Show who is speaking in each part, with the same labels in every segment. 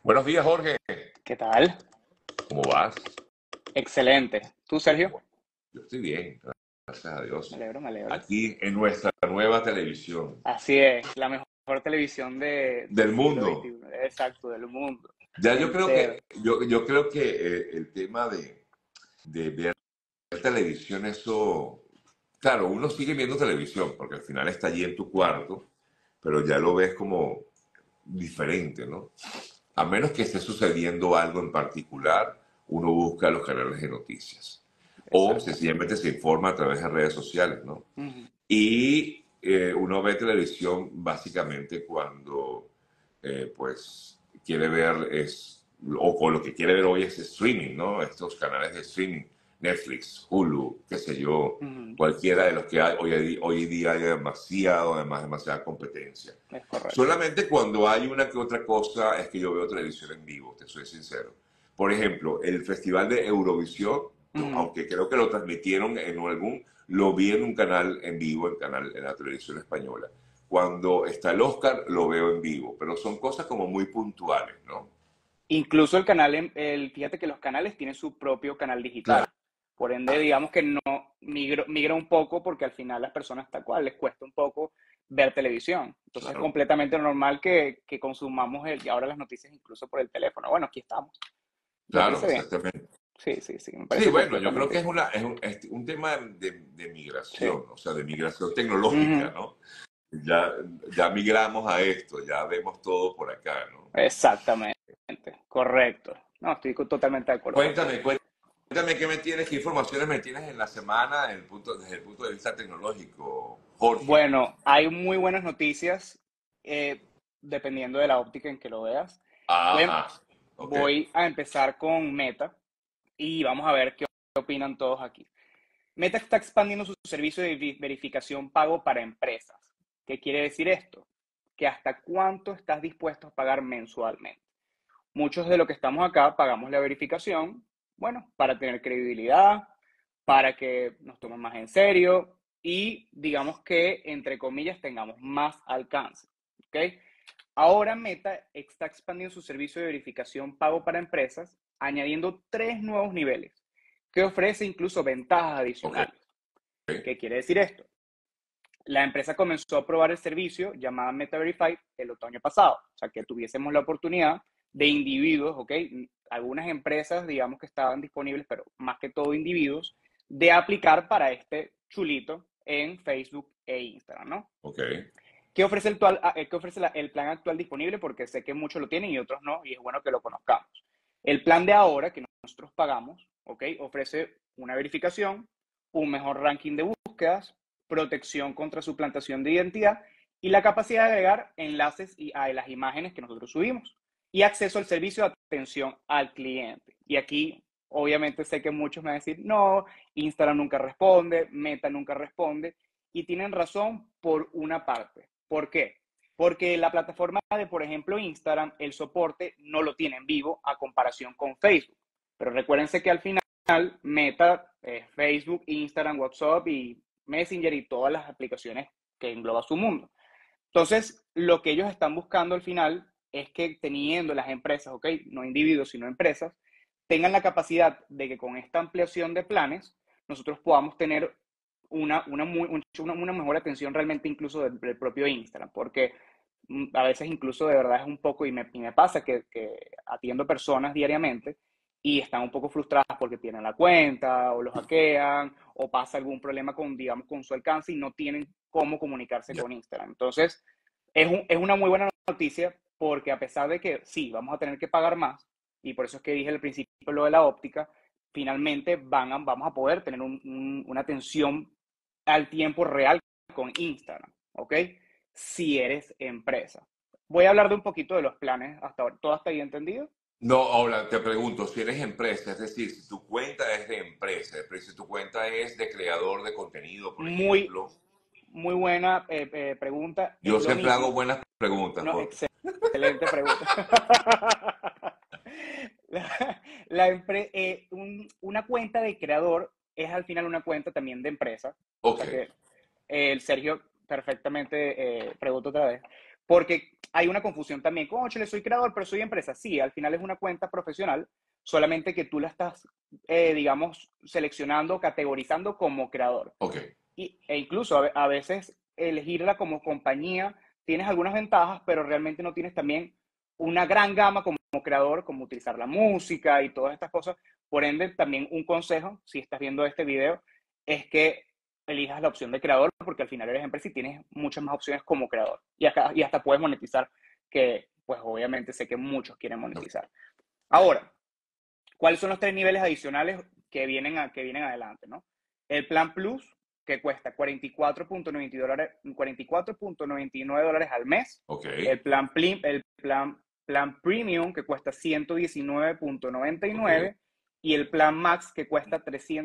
Speaker 1: Buenos días, Jorge.
Speaker 2: ¿Qué tal?
Speaker 1: ¿Cómo vas?
Speaker 2: Excelente. ¿Tú, Sergio?
Speaker 1: Bueno, yo estoy bien, gracias a
Speaker 2: Me
Speaker 1: Dios.
Speaker 2: alegro, me alegro.
Speaker 1: Aquí en nuestra nueva televisión
Speaker 2: Así es, la mejor televisión del
Speaker 1: del
Speaker 2: siglo
Speaker 1: mundo.
Speaker 2: XXI, exacto, del mundo
Speaker 1: Ya yo creo
Speaker 2: entero.
Speaker 1: que, yo creo que el tema de ver televisión, eso, claro, uno sigue viendo televisión porque al final está allí en tu cuarto, pero ya lo ves como diferente, ¿no? A menos que esté sucediendo algo en particular, uno busca los canales de noticias o
Speaker 2: Exactamente.
Speaker 1: sencillamente se informa a través de redes sociales, ¿no?
Speaker 2: Ujú.
Speaker 1: Y uno ve televisión básicamente cuando pues quiere ver o con lo que quiere ver hoy es streaming, ¿no? Estos canales de streaming, Netflix, Hulu, qué sé yo,
Speaker 2: Ujú.
Speaker 1: cualquiera de los que hay hoy día hay demasiado, además demasiada competencia.
Speaker 2: Es correcto.
Speaker 1: Solamente cuando hay una que otra cosa es que yo veo televisión en vivo, te soy sincero. Por ejemplo, el Festival de Eurovisión,
Speaker 2: Ujú.
Speaker 1: aunque creo que lo transmitieron en algún, lo vi en un canal en vivo, en la televisión española. Cuando está el Oscar, lo veo en vivo, pero son cosas como muy puntuales, ¿no?
Speaker 2: Incluso el canal, fíjate que los canales tienen su propio canal digital.
Speaker 1: Claro,
Speaker 2: Por ende, digamos que no migra un poco porque al final las personas tal cual les cuesta un poco ver televisión. Entonces es
Speaker 1: claro,
Speaker 2: completamente normal que consumamos y ahora las noticias incluso por el teléfono. Bueno, aquí estamos. Me
Speaker 1: claro,
Speaker 2: parece bien.
Speaker 1: exactamente.
Speaker 2: Sí, sí, sí, me
Speaker 1: Sí,
Speaker 2: parece
Speaker 1: bueno, yo creo
Speaker 2: completamente
Speaker 1: que
Speaker 2: bien.
Speaker 1: es un tema de
Speaker 2: Sí.
Speaker 1: migración, o sea, de migración tecnológica,
Speaker 2: Ujú.
Speaker 1: ¿no? Ya, ya migramos a esto, ya vemos todo por acá, ¿no?
Speaker 2: Exactamente. Correcto. No, estoy totalmente de acuerdo contigo.
Speaker 1: Cuéntame, cuéntame qué me tienes, qué informaciones me tienes en la semana desde el punto de vista tecnológico, Jorge.
Speaker 2: Bueno, hay muy buenas noticias, dependiendo de la óptica en que lo veas. Voy,
Speaker 1: Ajá, ok,
Speaker 2: voy a empezar con Meta y vamos a ver qué opinan todos aquí. Meta está expandiendo su servicio de verificación pago para empresas. ¿Qué quiere decir esto? Que hasta cuánto estás dispuesto a pagar mensualmente. Muchos de los que estamos acá pagamos la verificación, bueno, para tener credibilidad, para que nos tomen más en serio y digamos que, entre comillas, tengamos más alcance. ¿Ok? Ahora Meta está expandiendo su servicio de verificación pago para empresas, añadiendo 3 nuevos niveles, que ofrece incluso ventajas
Speaker 1: ok,
Speaker 2: adicionales. ¿Qué quiere decir esto? La empresa comenzó a probar el servicio llamada Meta Verify el otoño pasado, o sea, que tuviésemos la oportunidad de individuos, ¿ok? Algunas empresas, digamos que estaban disponibles, pero más que todo individuos, de aplicar para este chulito en Facebook e Instagram, ¿no?
Speaker 1: ok,
Speaker 2: ¿Qué ofrece el plan actual disponible? Porque sé que muchos lo tienen y otros no, y es bueno que lo conozcamos. El plan de ahora, que nosotros pagamos, ¿ok? Ofrece una verificación, un mejor ranking de búsquedas, protección contra suplantación de identidad y la capacidad de agregar enlaces a las imágenes que nosotros subimos y acceso al servicio de atención al cliente. Y aquí, obviamente, sé que muchos me van a decir, no, Instagram nunca responde, Meta nunca responde, y tienen razón por una parte. ¿Por qué? Porque la plataforma de, por ejemplo, Instagram, el soporte no lo tiene en vivo a comparación con Facebook. Pero recuérdense que al final Meta, Facebook, Instagram, WhatsApp y Messenger y todas las aplicaciones que engloba su mundo. Entonces, lo que ellos están buscando al final es que teniendo las empresas, ¿ok? No individuos, sino empresas, tengan la capacidad de que con esta ampliación de planes nosotros podamos tener una mejor atención realmente incluso del propio Instagram, porque a veces incluso de verdad es un poco, y me pasa que atiendo personas diariamente y están un poco frustradas porque tienen la cuenta o lo hackean o pasa algún problema con, digamos, con su alcance y no tienen cómo comunicarse
Speaker 1: ya.
Speaker 2: con Instagram. Entonces, es una muy buena noticia porque a pesar de que sí, vamos a tener que pagar más, y por eso es que dije al principio lo de la óptica, finalmente vamos a poder tener una atención al tiempo real con Instagram, ¿ok? Si eres empresa. Voy a hablar de un poquito de los planes hasta ahora. ¿Todo hasta ahí entendido?
Speaker 1: No, ahora te pregunto, si eres empresa, es decir, si tu cuenta es de empresa, es decir, si tu cuenta es de creador de contenido, por
Speaker 2: Muy,
Speaker 1: ejemplo,
Speaker 2: muy buena pregunta. Es
Speaker 1: yo
Speaker 2: lo
Speaker 1: siempre hago
Speaker 2: mismo.
Speaker 1: buenas preguntas,
Speaker 2: No,
Speaker 1: Jorge.
Speaker 2: excelente pregunta. Una cuenta de creador es al final una cuenta también de empresa. O
Speaker 1: Ok,
Speaker 2: sea que el Sergio perfectamente pregunta otra vez. Porque hay una confusión también, le soy creador, pero soy empresa. Sí, al final es una cuenta profesional, solamente que tú la estás, digamos, seleccionando, categorizando como creador.
Speaker 1: Ok,
Speaker 2: E incluso a veces elegirla como compañía, tienes algunas ventajas, pero realmente no tienes también una gran gama como creador, como utilizar la música y todas estas cosas. Por ende, también un consejo, si estás viendo este video, es que elijas la opción de creador, porque al final eres empresa y tienes muchas más opciones como creador. Y hasta puedes monetizar, que pues obviamente sé que muchos quieren
Speaker 1: ok,
Speaker 2: monetizar. Ahora, ¿cuáles son los tres niveles adicionales que vienen adelante, ¿no? El plan Plus, que cuesta $44.99 al mes.
Speaker 1: ok,
Speaker 2: El plan Premium, que cuesta
Speaker 1: ok,
Speaker 2: $119.99. Y el plan Max, que cuesta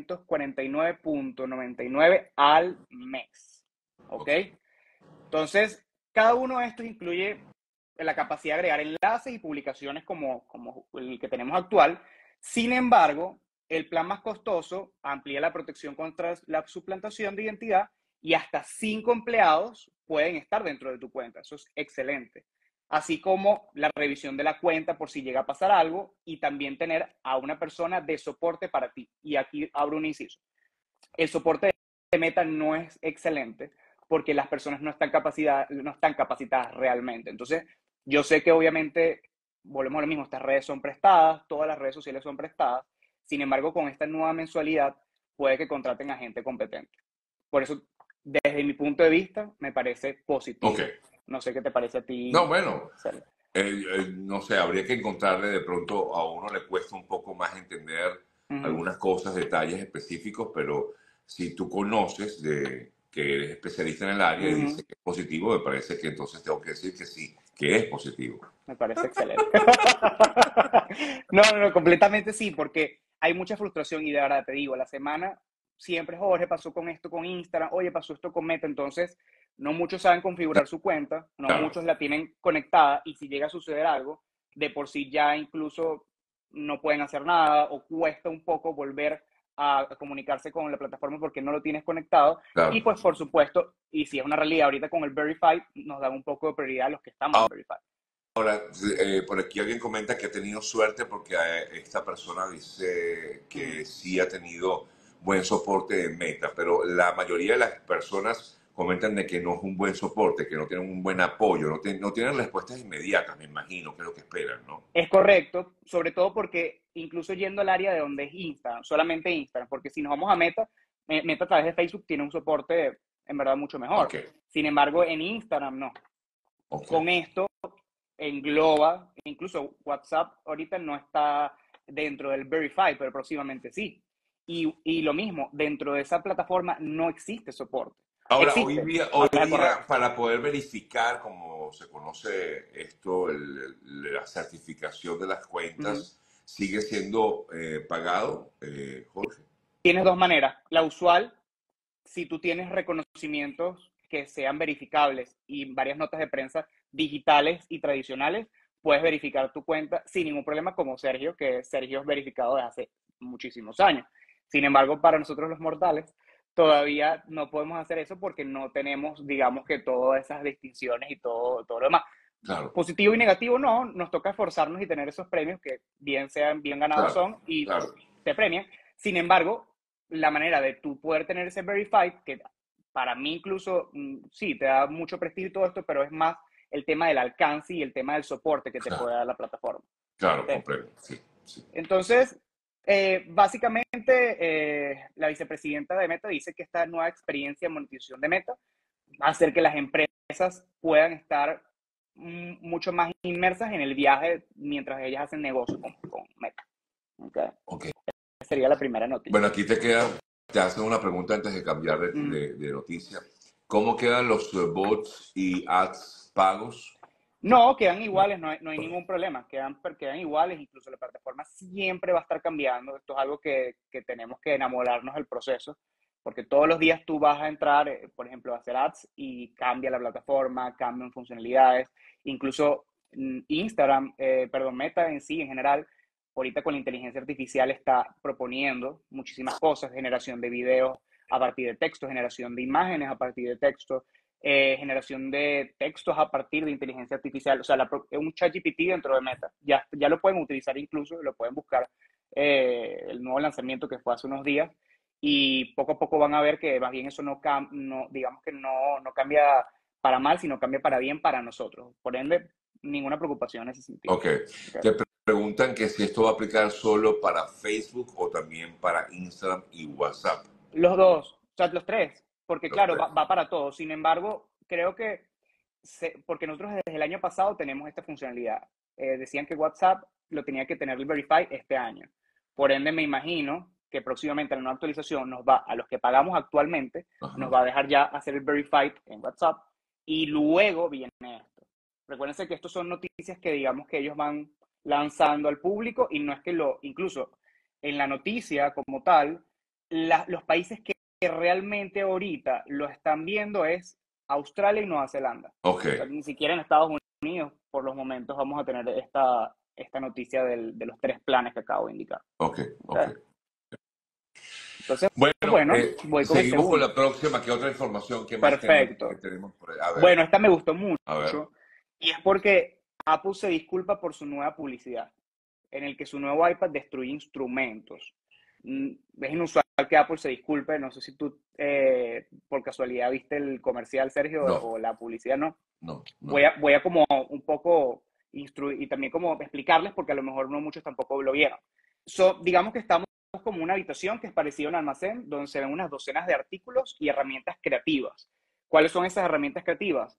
Speaker 2: $349.99 al mes. ¿Ok?
Speaker 1: ok,
Speaker 2: Entonces, cada uno de estos incluye la capacidad de agregar enlaces y publicaciones como el que tenemos actual. Sin embargo, el plan más costoso amplía la protección contra la suplantación de identidad y hasta 5 empleados pueden estar dentro de tu cuenta. Eso es excelente. Así como la revisión de la cuenta por si llega a pasar algo y también tener a una persona de soporte para ti. Y aquí abro un inciso. El soporte de Meta no es excelente porque las personas no están capacitadas realmente. Entonces, yo sé que obviamente, volvemos a lo mismo, estas redes son prestadas, todas las redes sociales son prestadas. Sin embargo, con esta nueva mensualidad, puede que contraten a gente competente. Por eso, desde mi punto de vista, me parece
Speaker 1: ok.
Speaker 2: positivo. No sé qué te parece a
Speaker 1: No,
Speaker 2: ti,
Speaker 1: bueno,
Speaker 2: Sergio.
Speaker 1: no sé, habría que encontrarle de pronto a uno le cuesta un poco más entender
Speaker 2: Uh -huh.
Speaker 1: algunas cosas, detalles específicos, pero si tú conoces que eres especialista en el área
Speaker 2: Uh
Speaker 1: y
Speaker 2: -huh.
Speaker 1: dices que es positivo, me parece que entonces tengo que decir que sí, que es positivo.
Speaker 2: Me parece excelente. No, no, no, completamente sí, porque hay mucha frustración y de verdad te digo, la semana siempre, Jorge, pasó con esto con Instagram, oye, pasó esto con Meta, entonces no muchos saben configurar su cuenta, no
Speaker 1: Claro,
Speaker 2: muchos la tienen conectada y si llega a suceder algo, de por sí ya incluso no pueden hacer nada o cuesta un poco volver a comunicarse con la plataforma porque no lo tienes conectado. Y
Speaker 1: claro.
Speaker 2: pues por supuesto, y si es una realidad ahorita con el Verify, nos dan un poco de prioridad a los que estamos en Verify.
Speaker 1: Ahora, por aquí alguien comenta que ha tenido suerte porque esta persona dice
Speaker 2: Ujú.
Speaker 1: que sí ha tenido buen soporte de Meta, pero la mayoría de las personas comentan de que no es un buen soporte, que no tienen un buen apoyo, no tienen respuestas inmediatas, me imagino, que es lo que esperan, ¿no?
Speaker 2: Es correcto, sobre todo porque incluso yendo al área de donde es Instagram, solamente Instagram, porque si nos vamos a Meta, Meta a través de Facebook tiene un soporte en verdad mucho mejor.
Speaker 1: Ok,
Speaker 2: Sin embargo, en Instagram no.
Speaker 1: ok,
Speaker 2: Con esto engloba, incluso WhatsApp ahorita no está dentro del Verify, pero próximamente sí. Y lo mismo, dentro de esa plataforma no existe soporte.
Speaker 1: ahora,
Speaker 2: Existe
Speaker 1: hoy
Speaker 2: a través del correo.
Speaker 1: día, para poder verificar, como se conoce esto, la certificación de las
Speaker 2: Uh -huh.
Speaker 1: cuentas, ¿sigue siendo pagado, Jorge?
Speaker 2: Tienes dos maneras. La usual, si tú tienes reconocimientos que sean verificables y varias notas de prensa digitales y tradicionales, puedes verificar tu cuenta sin ningún problema, como Sergio, que Sergio es verificado desde hace muchísimos años. Sin embargo, para nosotros los mortales, todavía no podemos hacer eso porque no tenemos, digamos que todas esas distinciones y todo lo demás.
Speaker 1: Claro,
Speaker 2: Positivo y negativo no, nos toca esforzarnos y tener esos premios que bien sean, bien ganados
Speaker 1: claro,
Speaker 2: son y
Speaker 1: claro.
Speaker 2: te premian. Sin embargo, la manera de tú poder tener ese verified, que para mí incluso, sí, te da mucho prestigio y todo esto, pero es más el tema del alcance y el tema del soporte que te puede
Speaker 1: Claro,
Speaker 2: dar la plataforma.
Speaker 1: claro,
Speaker 2: ¿Okay?
Speaker 1: comprendo, sí, sí.
Speaker 2: Entonces, básicamente, la vicepresidenta de Meta dice que esta nueva experiencia de monetización de Meta va a hacer que las empresas puedan estar mucho más inmersas en el viaje mientras ellas hacen negocio con Meta. ¿Okay?
Speaker 1: Ok.
Speaker 2: Esa sería la primera
Speaker 1: Bueno,
Speaker 2: noticia.
Speaker 1: aquí te hacen una pregunta antes de cambiar
Speaker 2: Mm.
Speaker 1: de noticia. ¿Cómo quedan los bots y ads pagos?
Speaker 2: No, quedan iguales, no hay ningún problema, quedan iguales, incluso la plataforma siempre va a estar cambiando, esto es algo que tenemos que enamorarnos del proceso, porque todos los días tú vas a entrar, por ejemplo, a hacer ads y cambia la plataforma, cambian funcionalidades, incluso Instagram, perdón, Meta en sí, en general, ahorita con la inteligencia artificial está proponiendo muchísimas cosas, generación de videos a partir de texto, generación de imágenes a partir de texto, generación de textos a partir de inteligencia artificial, o sea, un ChatGPT dentro de Meta. Ya lo pueden utilizar incluso, lo pueden buscar el nuevo lanzamiento que fue hace unos días y poco a poco van a ver que más bien eso no digamos que no cambia para mal, sino cambia para bien para nosotros. Por ende, ninguna preocupación en ese sentido.
Speaker 1: Ok.
Speaker 2: Okay.
Speaker 1: Te preguntan que si esto va a aplicar solo para Facebook o también para Instagram y WhatsApp.
Speaker 2: Los dos, o sea, los tres, porque
Speaker 1: Los
Speaker 2: claro,
Speaker 1: tres.
Speaker 2: va para todos. Sin embargo, creo que, porque nosotros desde el año pasado tenemos esta funcionalidad. Decían que WhatsApp lo tenía que tener el Verify este año. Por ende, me imagino que próximamente la nueva actualización a los que pagamos actualmente, nos
Speaker 1: Ajá.
Speaker 2: va a dejar ya hacer el Verify en WhatsApp y luego viene esto. Recuérdense que estos son noticias que digamos que ellos van lanzando al público y no es que incluso en la noticia como tal, los países que realmente ahorita lo están viendo es Australia y Nueva Zelanda.
Speaker 1: Ok,
Speaker 2: O sea, ni siquiera en Estados Unidos por los momentos vamos a tener esta noticia de los tres planes que acabo de indicar.
Speaker 1: ok, ok.
Speaker 2: ¿Okay? Entonces,
Speaker 1: Bueno,
Speaker 2: bueno, voy con el
Speaker 1: seguimos con
Speaker 2: segundo.
Speaker 1: la próxima. ¿Qué otra información? ¿Qué más tenemos que
Speaker 2: Perfecto.
Speaker 1: tenemos por ahí? A ver,
Speaker 2: Bueno, esta me gustó
Speaker 1: a ver.
Speaker 2: mucho y es porque Apple se disculpa por su nueva publicidad, en el que su nuevo iPad destruye instrumentos. Es inusual que Apple se disculpe, no sé si tú por casualidad viste el comercial, Sergio,
Speaker 1: No,
Speaker 2: o la publicidad, ¿no?
Speaker 1: no,
Speaker 2: Voy
Speaker 1: no.
Speaker 2: a, voy a como un poco instruir y también como explicarles, porque a lo mejor no muchos tampoco lo vieron. Digamos que estamos como una habitación que es parecida a un almacén donde se ven unas docenas de artículos y herramientas creativas. ¿Cuáles son esas herramientas creativas?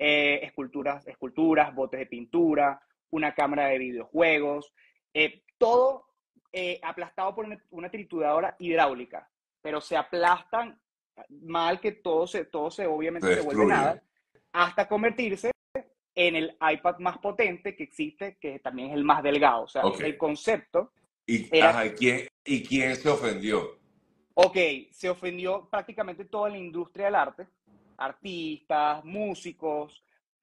Speaker 2: Esculturas, botes de pintura, una cámara de videojuegos, todo aplastado por una trituradora hidráulica, pero se aplastan mal que todo se
Speaker 1: Se
Speaker 2: obviamente se vuelve
Speaker 1: destruye.
Speaker 2: nada, hasta convertirse en el iPad más potente que existe, que también es el más delgado. O sea,
Speaker 1: Ok.
Speaker 2: el concepto
Speaker 1: Ajá,
Speaker 2: era,
Speaker 1: ¿y quién se ofendió?
Speaker 2: ok, se ofendió prácticamente toda la industria del arte, artistas, músicos,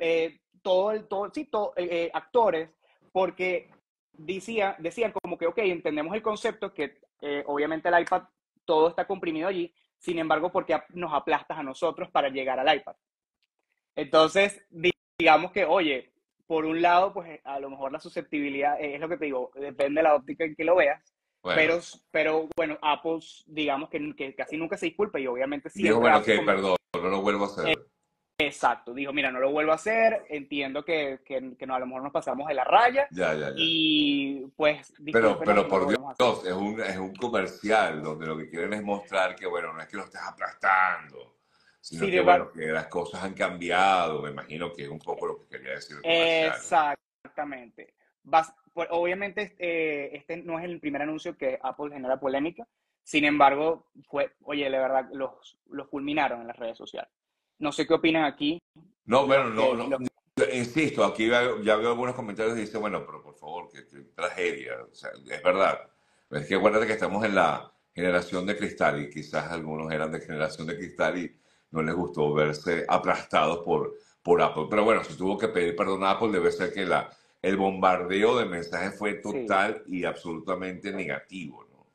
Speaker 2: actores, porque decían como que, ok, entendemos el concepto, que obviamente el iPad todo está comprimido allí, sin embargo, porque nos aplastas a nosotros para llegar al iPad. Entonces, digamos que, oye, por un lado, pues a lo mejor la susceptibilidad, es lo que te digo, depende de la óptica en que lo veas,
Speaker 1: Bueno,
Speaker 2: pero bueno, Apple, digamos que casi nunca se disculpa y obviamente
Speaker 1: dijo,
Speaker 2: siempre
Speaker 1: bueno,
Speaker 2: hace
Speaker 1: que
Speaker 2: como,
Speaker 1: perdón, no lo vuelvo a hacer.
Speaker 2: exacto, dijo, mira, no lo vuelvo a hacer, entiendo que no, a lo mejor nos pasamos de la raya
Speaker 1: Ya, ya, ya.
Speaker 2: y pues discúlpenos
Speaker 1: Pero
Speaker 2: y no lo
Speaker 1: por
Speaker 2: volvemos a hacer.
Speaker 1: Dios, es un comercial donde lo que quieren es mostrar que, bueno, no es que lo estés aplastando, sino
Speaker 2: Sin
Speaker 1: que,
Speaker 2: embargo,
Speaker 1: bueno, que las cosas han cambiado. Me imagino que es un poco lo que quería decir el comercial, ¿no?
Speaker 2: exactamente. Pues, obviamente, este no es el primer anuncio que Apple genera polémica. Sin embargo, oye, la verdad, los fulminaron en las redes sociales. No sé qué opinan aquí
Speaker 1: No, bueno,
Speaker 2: los
Speaker 1: no,
Speaker 2: que,
Speaker 1: no.
Speaker 2: los,
Speaker 1: Yo insisto, aquí ya veo algunos comentarios y dice, bueno, pero por favor, qué tragedia. O sea, es verdad. Es que acuérdate que estamos en la generación de cristal y quizás algunos eran de generación de cristal y no les gustó verse aplastados por Apple. Pero bueno, si tuvo que pedir perdón a Apple, debe ser que el bombardeo de mensajes fue
Speaker 2: sí,
Speaker 1: total y absolutamente negativo, ¿no?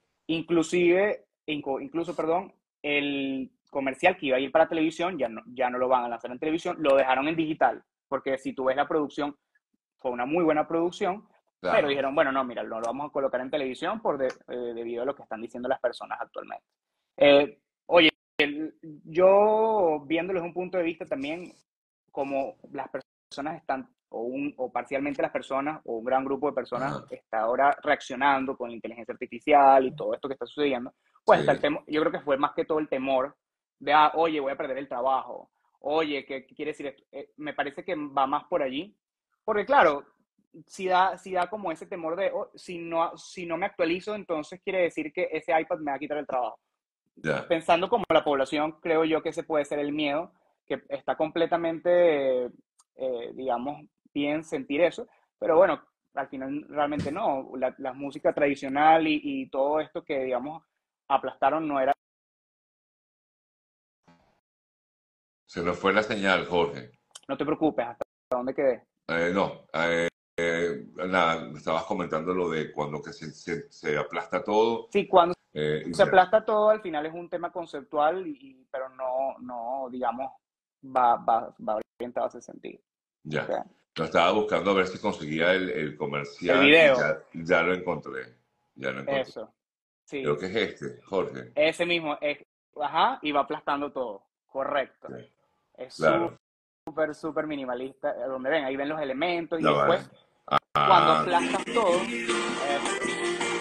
Speaker 2: incluso, perdón, el comercial que iba a ir para televisión, ya no lo van a lanzar en televisión, lo dejaron en digital, porque si tú ves la producción, fue una muy buena producción, pero
Speaker 1: Claro.
Speaker 2: dijeron, bueno, no, mira, no lo vamos a colocar en televisión debido a lo que están diciendo las personas actualmente. Oye, yo viéndolo desde un punto de vista también, como las personas están, o parcialmente las personas, o un gran grupo de personas
Speaker 1: Ajá.
Speaker 2: está ahora reaccionando con la inteligencia artificial y todo esto que está sucediendo, pues está el
Speaker 1: Sí.
Speaker 2: temor, yo creo que fue más que todo el temor de, oye, voy a perder el trabajo, oye, ¿qué quiere decir esto? Me parece que va más por allí, porque claro, si da como ese temor de, si no me actualizo, entonces quiere decir que ese iPad me va a quitar el trabajo.
Speaker 1: Ya.
Speaker 2: Pensando como la población, creo yo que ese puede ser el miedo, que está completamente, digamos, bien sentir eso, pero bueno, al final realmente no. La música tradicional y todo esto que, digamos, aplastaron no era.
Speaker 1: Se nos fue la señal, Jorge.
Speaker 2: No te preocupes, hasta dónde quedé.
Speaker 1: No, nada, me estabas comentando lo de cuando que se aplasta todo.
Speaker 2: Sí, cuando
Speaker 1: Y
Speaker 2: se
Speaker 1: ya.
Speaker 2: aplasta todo, al final es un tema conceptual, pero no, digamos, va orientado a ese sentido.
Speaker 1: Ya.
Speaker 2: ¿Ok?
Speaker 1: Lo estaba buscando a ver si conseguía el
Speaker 2: El
Speaker 1: comercial y
Speaker 2: video,
Speaker 1: ya lo encontré. Ya lo encontré.
Speaker 2: eso, sí.
Speaker 1: Creo que es este, Jorge.
Speaker 2: Ese mismo, es, ajá, y va aplastando todo. Correcto.
Speaker 1: Sí,
Speaker 2: Es
Speaker 1: claro.
Speaker 2: súper, súper minimalista. Donde ven, ahí ven los elementos y
Speaker 1: Ya va.
Speaker 2: después, cuando
Speaker 1: Ah,
Speaker 2: aplastas todo, eso,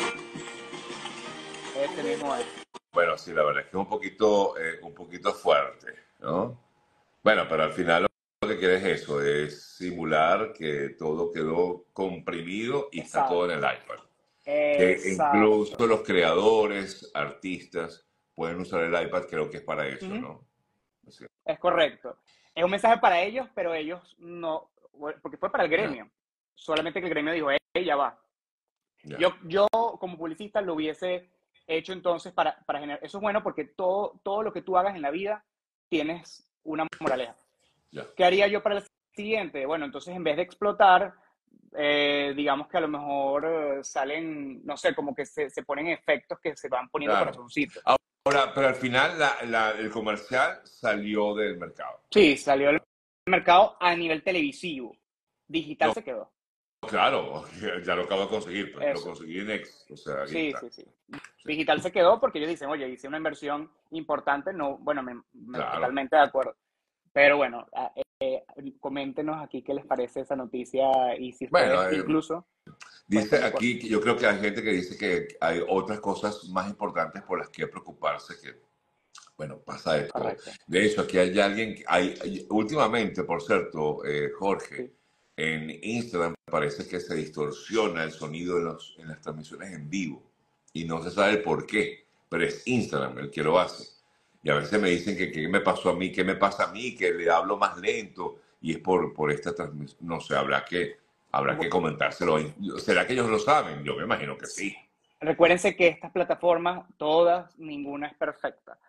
Speaker 2: ese mismo es.
Speaker 1: bueno, sí, la verdad es que es un poquito fuerte, ¿no? Bueno, pero al final lo que quieres es eso, es simular que todo quedó comprimido y está todo en el
Speaker 2: Exacto,
Speaker 1: iPad. Que incluso
Speaker 2: exacto.
Speaker 1: los creadores, artistas, pueden usar el iPad, creo que es para eso,
Speaker 2: Ujú,
Speaker 1: ¿no? Sí,
Speaker 2: es correcto. Es un mensaje para ellos, pero ellos no, porque fue para el
Speaker 1: ya,
Speaker 2: gremio. Solamente que el gremio dijo, hey, ya va.
Speaker 1: ya,
Speaker 2: Yo como publicista lo hubiese hecho entonces para generar. Eso es bueno porque todo lo que tú hagas en la vida tienes una moraleja.
Speaker 1: ya.
Speaker 2: ¿Qué haría yo para el siguiente? Bueno, entonces en vez de explotar, digamos que a lo mejor salen, no sé, como que se ponen efectos que se van poniendo
Speaker 1: Claro.
Speaker 2: corazoncitos.
Speaker 1: Ahora, pero al final el comercial salió del mercado.
Speaker 2: Sí, salió al mercado a nivel televisivo. Digital
Speaker 1: No,
Speaker 2: se quedó.
Speaker 1: claro, ya lo acabo de conseguir, pues lo
Speaker 2: Eso.
Speaker 1: conseguí en X, o sea, aquí
Speaker 2: Sí,
Speaker 1: está.
Speaker 2: sí, sí.
Speaker 1: Sí,
Speaker 2: Digital se quedó porque ellos dicen, oye, hice una inversión importante. No, bueno,
Speaker 1: claro.
Speaker 2: totalmente de acuerdo. Pero bueno, coméntenos aquí qué les parece esa noticia y si
Speaker 1: Bueno,
Speaker 2: ustedes incluso pueden
Speaker 1: dice
Speaker 2: estar de acuerdo.
Speaker 1: aquí que yo creo que hay gente que dice que hay otras cosas más importantes por las que preocuparse que, bueno, pasa esto.
Speaker 2: Correcto.
Speaker 1: De hecho, aquí hay alguien, últimamente, por cierto, Jorge,
Speaker 2: Sí.
Speaker 1: en Instagram parece que se distorsiona el sonido en las transmisiones en vivo y no se sabe el por qué, pero es Instagram el que lo hace. Y a veces me dicen que qué me pasó a mí, qué me pasa a mí, que le hablo más lento y es por esta transmisión. No sé, habrá que comentárselo. ¿Será que ellos lo saben? Yo me imagino que
Speaker 2: Sí.
Speaker 1: sí.
Speaker 2: Recuérdense que estas plataformas, todas, ninguna es perfecta.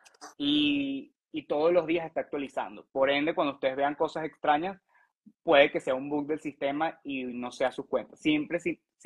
Speaker 2: Y todos los días está actualizando. Por ende, cuando ustedes vean cosas extrañas, puede que sea un bug del sistema y no sea su cuenta. Siempre,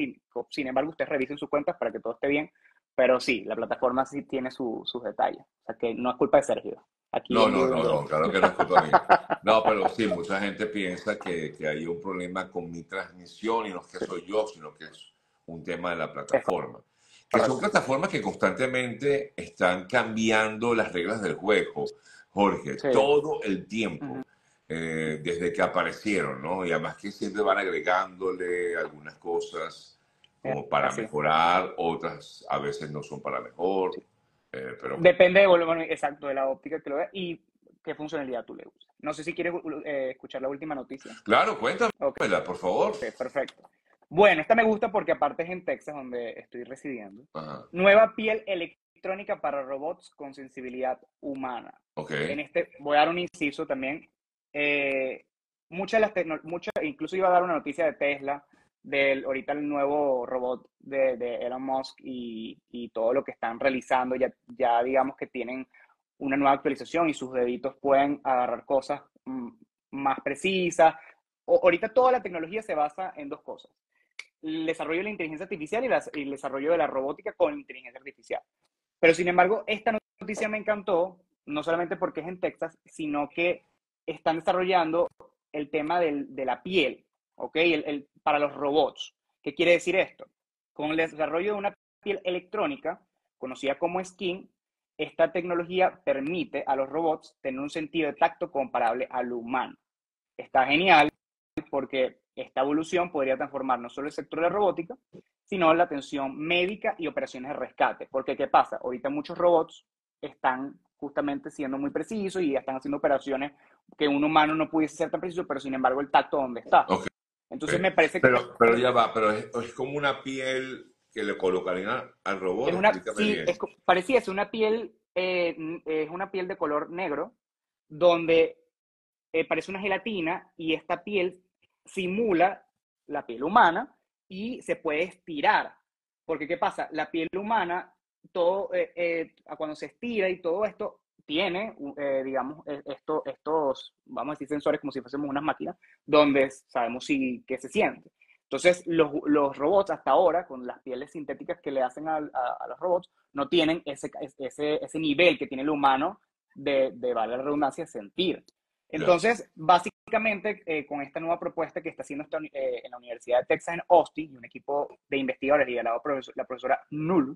Speaker 2: sin embargo, ustedes revisen sus cuentas para que todo esté bien. Pero sí, la plataforma sí tiene sus detalles. O sea que no es culpa de Sergio. Aquí
Speaker 1: No,
Speaker 2: en
Speaker 1: no,
Speaker 2: vivo y en
Speaker 1: no, no,
Speaker 2: directo.
Speaker 1: claro que no es culpa mía. No, pero sí, mucha gente piensa que hay un problema con mi transmisión y no es que
Speaker 2: Sí,
Speaker 1: soy yo, sino que es un tema de la
Speaker 2: es
Speaker 1: plataforma. Que son
Speaker 2: correcto.
Speaker 1: plataformas que constantemente están cambiando las reglas del juego, Jorge,
Speaker 2: Sí.
Speaker 1: todo el tiempo,
Speaker 2: Ujú.
Speaker 1: desde que aparecieron, ¿no? Y además que siempre van agregándole algunas cosas
Speaker 2: Es
Speaker 1: como para
Speaker 2: así.
Speaker 1: mejorar, otras a veces no son para mejor,
Speaker 2: Sí.
Speaker 1: pero bueno.
Speaker 2: Depende de, bueno, exacto, de la óptica que lo veas y qué funcionalidad tú le uses. No sé si quieres escuchar la última noticia.
Speaker 1: Claro,
Speaker 2: Ok,
Speaker 1: cuéntamela, por favor.
Speaker 2: perfecto. Bueno, esta me gusta porque aparte es en Texas, donde estoy residiendo.
Speaker 1: Ajá,
Speaker 2: Nueva piel electrónica para robots con sensibilidad humana.
Speaker 1: ok.
Speaker 2: En este, voy a dar un inciso también. Eh, muchas, incluso iba a dar una noticia de Tesla, ahorita el nuevo robot de Elon Musk y todo lo que están realizando. Ya digamos que tienen una nueva actualización y sus deditos pueden agarrar cosas más precisas. Ahorita toda la tecnología se basa en dos cosas: el desarrollo de la inteligencia artificial y el desarrollo de la robótica con inteligencia artificial. Pero sin embargo, esta noticia me encantó, no solamente porque es en Texas, sino que están desarrollando el tema de la piel, ¿ok? Para los robots. ¿Qué quiere decir esto? Con el desarrollo de una piel electrónica, conocida como skin, esta tecnología permite a los robots tener un sentido de tacto comparable al humano. Está genial porque esta evolución podría transformar no solo el sector de la robótica, sino la atención médica y operaciones de rescate. Porque, ¿qué pasa? Ahorita muchos robots están justamente siendo muy precisos y están haciendo operaciones que un humano no pudiese ser tan preciso, pero sin embargo el tacto, ¿dónde está?
Speaker 1: Ok.
Speaker 2: Entonces me parece que
Speaker 1: Pero ya va, pero es como una piel que le colocarían al robot,
Speaker 2: es una,
Speaker 1: explícame
Speaker 2: sí,
Speaker 1: bien.
Speaker 2: parecía es una piel, es una piel de color negro, donde parece una gelatina y esta piel simula la piel humana y se puede estirar. Porque, ¿qué pasa? La piel humana, cuando se estira y todo esto, tiene, digamos, estos, vamos a decir, sensores como si fuésemos unas máquinas, donde sabemos si, qué se siente. Entonces, los robots hasta ahora, con las pieles sintéticas que le hacen a los robots, no tienen ese nivel que tiene el humano de vale la redundancia, sentir.
Speaker 1: ya,
Speaker 2: Entonces, básicamente, con esta nueva propuesta que está haciendo en la Universidad de Texas en Austin, y un equipo de investigadores liderado por la profesora Null,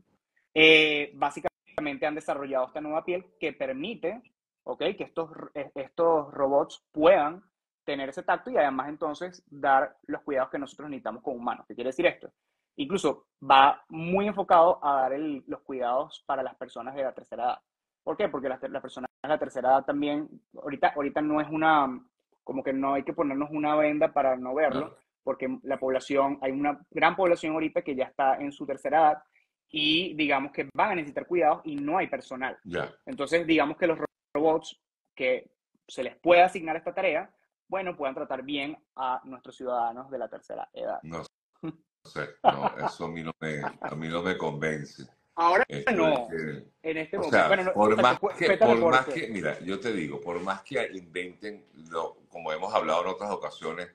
Speaker 2: básicamente han desarrollado esta nueva piel que permite, ¿ok?, que estos robots puedan tener ese tacto y además entonces dar los cuidados que nosotros necesitamos como humanos. ¿Qué quiere decir esto? Incluso va muy enfocado a dar los cuidados para las personas de la tercera edad. ¿Por qué? Porque las personas de la tercera edad también, ahorita no es como que no hay que ponernos una venda para no verlo,
Speaker 1: claro,
Speaker 2: porque la población, hay una gran población ahorita que ya está en su tercera edad y digamos que van a necesitar cuidados y no hay personal.
Speaker 1: ya.
Speaker 2: Entonces, digamos que los robots que se les pueda asignar esta tarea, bueno, puedan tratar bien a nuestros ciudadanos de la tercera edad.
Speaker 1: No sé, no, eso a mí no me convence.
Speaker 2: Ahora
Speaker 1: Esto de
Speaker 2: no,
Speaker 1: que,
Speaker 2: en este
Speaker 1: o
Speaker 2: momento.
Speaker 1: sea,
Speaker 2: Bueno, no, exacto, cuéntame por qué.
Speaker 1: mira, yo te digo, por más que inventen, como hemos hablado en otras ocasiones,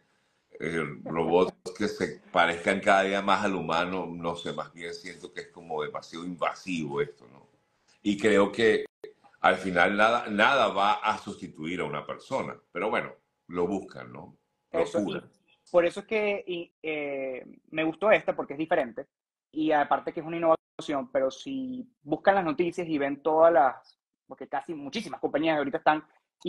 Speaker 1: robots que se parezcan cada día más al humano, no sé, más bien siento que es como demasiado invasivo esto, ¿no? Y creo que al final nada va a sustituir a una persona, pero bueno, lo buscan, ¿no?
Speaker 2: Eso, y
Speaker 1: Procuran.
Speaker 2: por eso es que me gustó esta, porque es diferente, y aparte que es una innovación, pero si buscan las noticias y ven todas porque casi muchísimas compañías ahorita están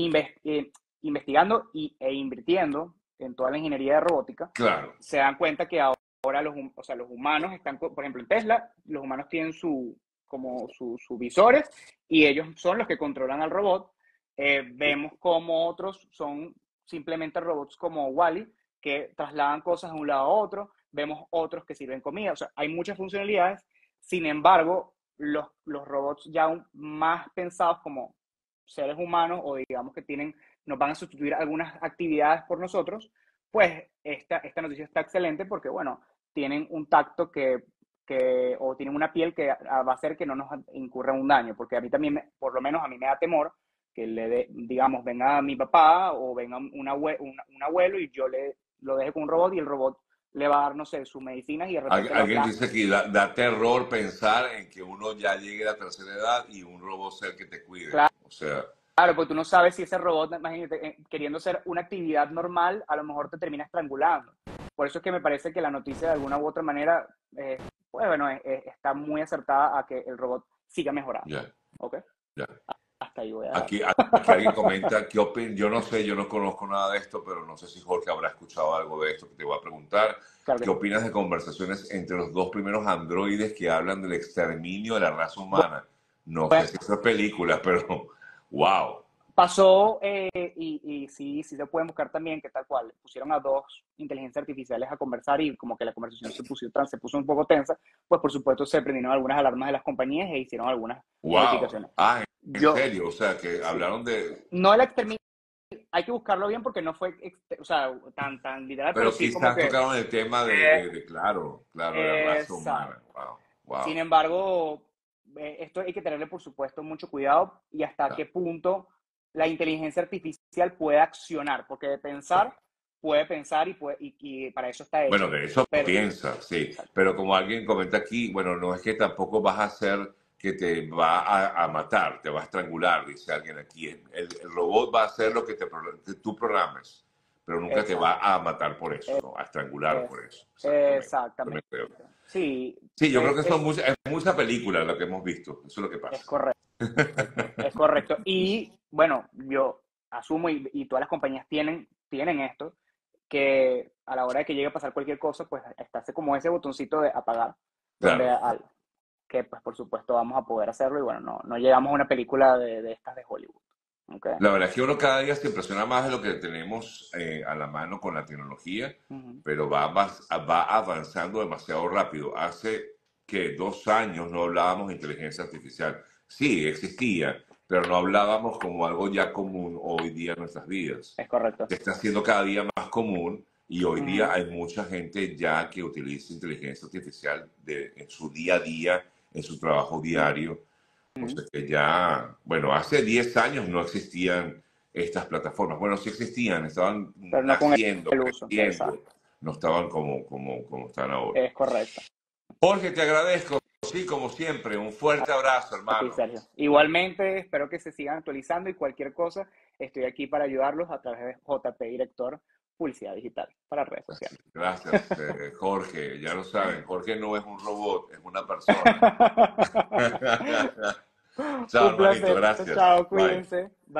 Speaker 2: investigando e invirtiendo en toda la ingeniería de robótica,
Speaker 1: Claro,
Speaker 2: se dan cuenta que ahora o sea, los humanos están, por ejemplo, en Tesla, los humanos tienen como sus visores y ellos son los que controlan al robot. Vemos como otros son simplemente robots como Wally, que trasladan cosas de un lado a otro. Vemos otros que sirven comida. O sea, hay muchas funcionalidades. Sin embargo, los robots ya más pensados como seres humanos o digamos que nos van a sustituir algunas actividades por nosotros, pues esta noticia está excelente porque, bueno, tienen un tacto o tienen una piel que va a hacer que no nos incurra un daño, porque a mí también, por lo menos a mí me da temor que digamos, venga mi papá o venga un abuelo y yo lo deje con un robot y el robot le va a dar, no sé, sus medicinas y de repente lo
Speaker 1: Alguien
Speaker 2: aplasta.
Speaker 1: dice que da terror pensar en que uno ya llegue a la tercera edad y un robot sea el que te cuide. O sea,
Speaker 2: Claro, pues tú no sabes si ese robot, imagínate, queriendo hacer una actividad normal, a lo mejor te termina estrangulando. Por eso es que me parece que la noticia de alguna u otra manera, pues bueno, está muy acertada a que el robot siga mejorando.
Speaker 1: ya,
Speaker 2: ¿Ok?
Speaker 1: ya.
Speaker 2: Hasta ahí voy a dar.
Speaker 1: Aquí alguien comenta, yo no sé, yo no conozco nada de esto, pero no sé si Jorge habrá escuchado algo de esto que te voy a preguntar.
Speaker 2: Claro que
Speaker 1: ¿Qué
Speaker 2: sí.
Speaker 1: opinas de conversaciones entre los dos primeros androides que hablan del exterminio de la raza humana? No sé
Speaker 2: Bueno,
Speaker 1: si eso es película, pero wow.
Speaker 2: pasó, y sí, sí se pueden buscar también, que tal cual, pusieron a dos inteligencias artificiales a conversar y como que la conversación se puso un poco tensa, pues por supuesto se prendieron algunas alarmas de las compañías e hicieron algunas
Speaker 1: Wow.
Speaker 2: modificaciones.
Speaker 1: Ah, en
Speaker 2: Yo,
Speaker 1: serio, o sea, que
Speaker 2: sí,
Speaker 1: hablaron de...
Speaker 2: no el exterminio, hay que buscarlo bien porque no fue, o sea, tan literal, pero
Speaker 1: Pero
Speaker 2: sí como
Speaker 1: quizás
Speaker 2: que,
Speaker 1: tocaron el tema
Speaker 2: eh,
Speaker 1: claro, claro, de la raza
Speaker 2: exacto.
Speaker 1: humana. Wow, wow.
Speaker 2: Sin embargo, esto hay que tenerle, por supuesto, mucho cuidado y hasta
Speaker 1: Ya,
Speaker 2: qué punto la inteligencia artificial puede accionar, porque de
Speaker 1: sí.
Speaker 2: pensar, puede pensar y para eso está
Speaker 1: Bueno,
Speaker 2: hecha.
Speaker 1: de eso
Speaker 2: Pero,
Speaker 1: piensa, sí.
Speaker 2: exacto,
Speaker 1: Pero como alguien comenta aquí, bueno, no es que tampoco vas a hacer que te va a matar, te va a estrangular, dice alguien aquí. El robot va a hacer lo que tú programes, pero nunca te va
Speaker 2: exacto,
Speaker 1: a matar por eso, ¿no? A estrangular
Speaker 2: es-
Speaker 1: por eso. Exactamente. Yo me
Speaker 2: exactamente.
Speaker 1: creo.
Speaker 2: Sí,
Speaker 1: Sí, yo creo que
Speaker 2: es,
Speaker 1: es mucha película lo que hemos visto. Eso es lo que
Speaker 2: es
Speaker 1: pasa.
Speaker 2: correcto, es correcto. Y bueno, yo asumo y todas las compañías tienen esto, que a la hora de que llegue a pasar cualquier cosa, pues está como ese botoncito de apagar, donde
Speaker 1: Claro.
Speaker 2: que pues por supuesto vamos a poder hacerlo y bueno, no llegamos a una película de estas de Hollywood. Okay.
Speaker 1: La verdad es que uno cada día se impresiona más de lo que tenemos a la mano con la tecnología,
Speaker 2: Uh-huh.
Speaker 1: pero va avanzando demasiado rápido. Hace que 2 años no hablábamos de inteligencia artificial. Sí, existía, pero no hablábamos como algo ya común hoy día en nuestras vidas.
Speaker 2: Es correcto.
Speaker 1: Se está haciendo cada día más común y hoy día
Speaker 2: Uh-huh.
Speaker 1: hay mucha gente ya que utiliza inteligencia artificial en su día a día, en su trabajo diario. O
Speaker 2: Uh-huh.
Speaker 1: sea que ya, bueno, hace 10 años no existían estas plataformas. Bueno, sí existían, estaban
Speaker 2: Pero no con
Speaker 1: naciendo,
Speaker 2: el uso.
Speaker 1: creciendo,
Speaker 2: Exacto.
Speaker 1: no estaban como están ahora.
Speaker 2: Es correcto.
Speaker 1: Jorge, te agradezco, sí, como siempre, un fuerte abrazo,
Speaker 2: A ti,
Speaker 1: hermano.
Speaker 2: Sergio. Igualmente, espero que se sigan actualizando y cualquier cosa Estoy aquí para ayudarlos a través de JP Director Publicidad Digital para redes sociales.
Speaker 1: Gracias, Jorge. Ya lo saben, Jorge no es un robot, es una persona. Chao,
Speaker 2: Un
Speaker 1: hermanito,
Speaker 2: placer.
Speaker 1: gracias.
Speaker 2: Chao,
Speaker 1: Bye.
Speaker 2: cuídense.